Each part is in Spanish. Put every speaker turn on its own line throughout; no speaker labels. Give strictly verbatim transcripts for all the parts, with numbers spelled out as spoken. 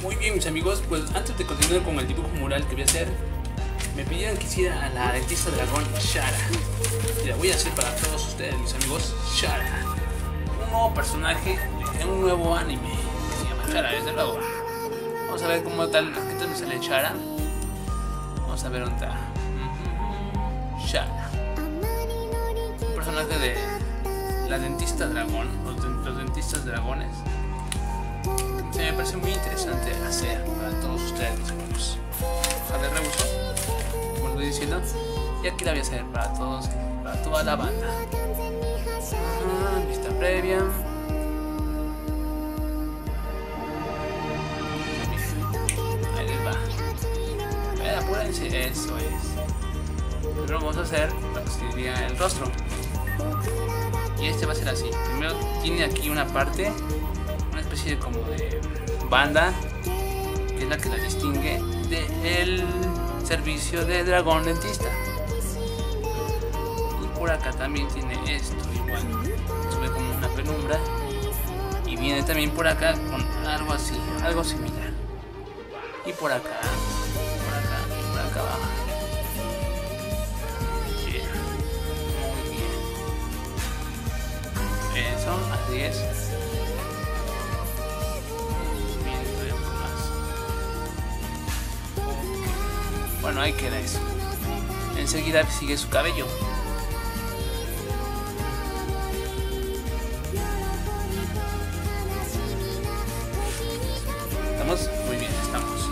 Muy bien, mis amigos, pues antes de continuar con el dibujo mural que voy a hacer, me pidieron que hiciera a la dentista dragón Shara. Y la voy a hacer para todos ustedes, mis amigos. Shara, un nuevo personaje en un nuevo anime que se llama Shara, desde luego. Vamos a ver cómo tal, qué tal me sale Shara. Vamos a ver dónde está. Shara, un personaje de la dentista dragón, los, los dentistas dragones. Se me parece muy interesante hacer para todos ustedes, mis amigos. Hoja de reuso, como les voy diciendo, y aquí la voy a hacer para todos, para toda la banda. Ajá, vista previa. Ahí les va. Vean, apúrense, eso es. Primero vamos a hacer lo que sería el rostro. Y este va a ser así. Primero tiene aquí una parte, una especie de como de banda, que es la que la distingue del servicio de dragón dentista. Y por acá también tiene esto igual, sube como una penumbra, y viene también por acá con algo así, algo similar. Y por acá, por acá y por acá abajo. Yeah. Muy bien. Eso, así es. Bueno, ahí queda eso. Enseguida sigue su cabello. ¿Estamos? Muy bien, estamos.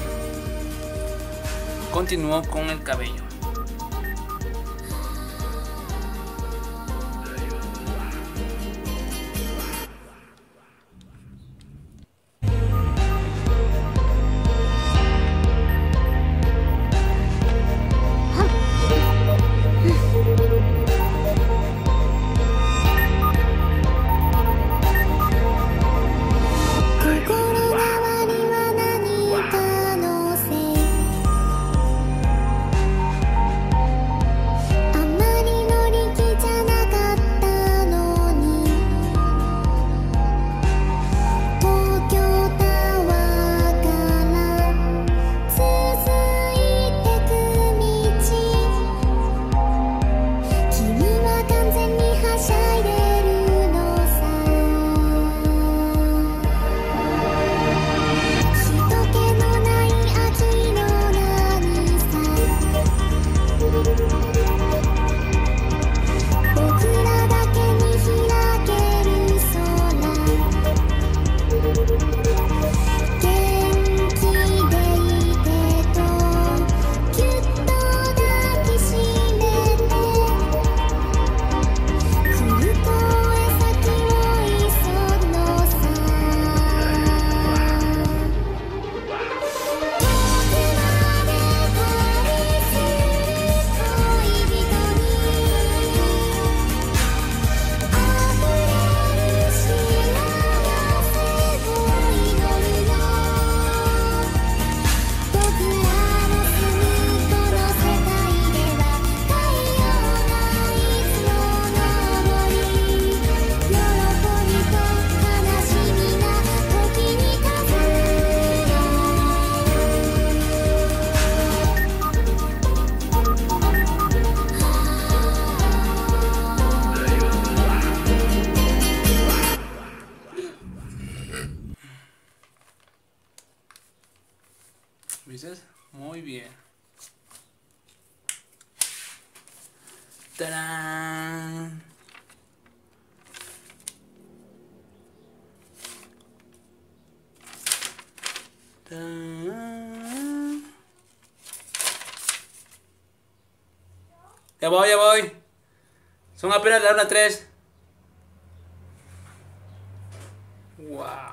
Continúo con el cabello. ¿Viste? Muy bien. ¡Tarán! ¡Tarán! Ya voy, ya voy. Son apenas las una tres. Wow.